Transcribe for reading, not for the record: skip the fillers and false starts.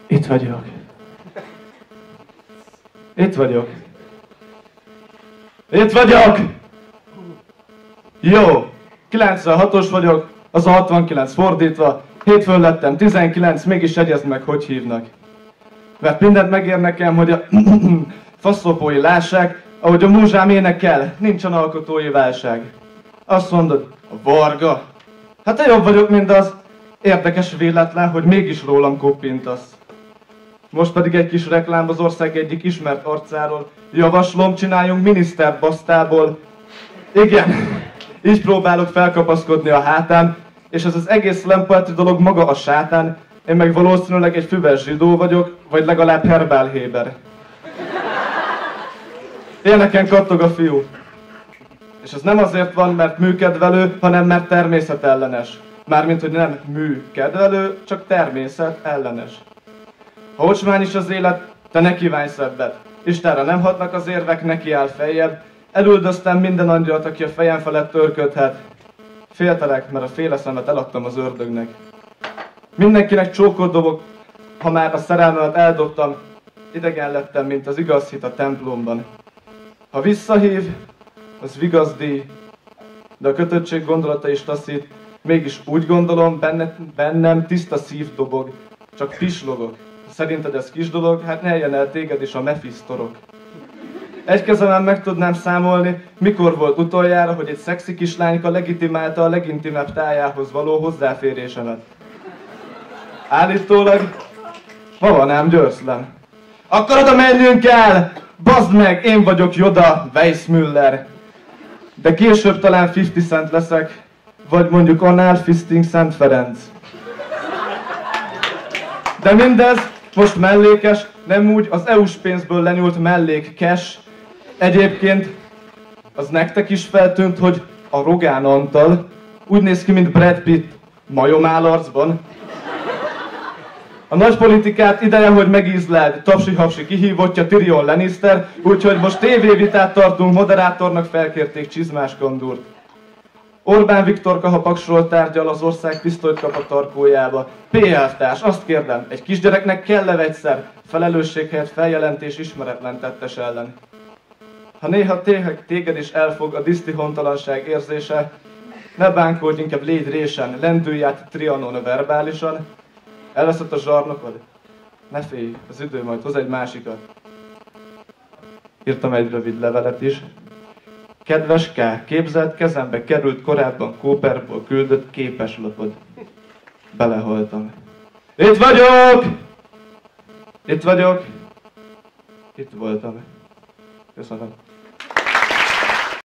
Itt vagyok. Itt vagyok. Itt vagyok! Jó, 96-os vagyok, az a 69 fordítva, hétfőn lettem 19, mégis jegyezd meg, hogy hívnak. Mert mindent megér nekem, hogy a faszopói lássák, ahogy a múzsám énekel, nincsen alkotói válság. Azt mondod, a Varga. Hát én jobb vagyok, mint az. Érdekes véletlen, hogy mégis rólam koppintasz. Most pedig egy kis reklám az ország egyik ismert arcáról. Javaslom, csináljunk minisztert basztából. Igen, így próbálok felkapaszkodni a hátán, és ez az egész slam poetry dolog maga a sátán. Én meg valószínűleg egy füves zsidó vagyok, vagy legalább Herbál Héber. Élneken kattog a fiú. És ez nem azért van, mert műkedvelő, hanem mert természetellenes. Mármint, hogy nem műkedvelő, csak természetellenes. Ha ocsmány is az élet, te ne kívánj szebbet. Istenre nem hatnak az érvek, neki áll feljebb. Elüldöztem minden angyalt, aki a fejem felett törködhet. Féltelek, mert a féle szemet eladtam az ördögnek. Mindenkinek csókot dobok, ha már a szerelmemet eldobtam. Idegen lettem, mint az igaz hit a templomban. Ha visszahív, az vigaszdíj, de a kötöttség gondolata is taszít. Mégis úgy gondolom, bennem tiszta szív dobog, csak pislogok. Szerinted ez kis dolog? Hát ne éljen el téged is a mefisztorok. Egy kezemen meg tudnám számolni, mikor volt utoljára, hogy egy szexi kislányka legitimálta a legintimebb tájához való hozzáférésemet. Állítólag, ma van ám Győrszlen. Akkor oda menjünk el! Bazd meg, én vagyok Yoda, Weissmuller. De később talán 50 Cent leszek, vagy mondjuk Anal Fisting Szent Ferenc. De mindez most mellékes, nem úgy az EU-s pénzből lenyúlt mellék cash. Egyébként az nektek is feltűnt, hogy a Rogán Antal úgy néz ki, mint Brad Pitt majomállarcban. A nagy politikát ideje, hogy megízleld, tapsi-hapsi kihívottja Tyrion Lannister, úgyhogy most tévévitát tartunk, moderátornak felkérték Csizmás Kandúrt. Orbán Viktorka, ha paksról tárgyal, az ország pisztolyt kap a tarkójába. P-elvtárs, azt kérdem, egy kisgyereknek kell-e vegyszer? Felelősség helyett feljelentés ismeretlen tettes ellen. Ha néha téged is elfog a diszti hontalanság érzése, ne bánkódj, inkább légy résen, lendülj át Trianon verbálisan. Elveszett a zsarnokod? Ne félj, az idő majd hoz egy másikat. Írtam egy rövid levelet is. Kedves K, képzeld, kezembe került korábban Cooperból küldött képeslapod. Belehaltam. Itt vagyok! Itt vagyok! Itt voltam. Köszönöm.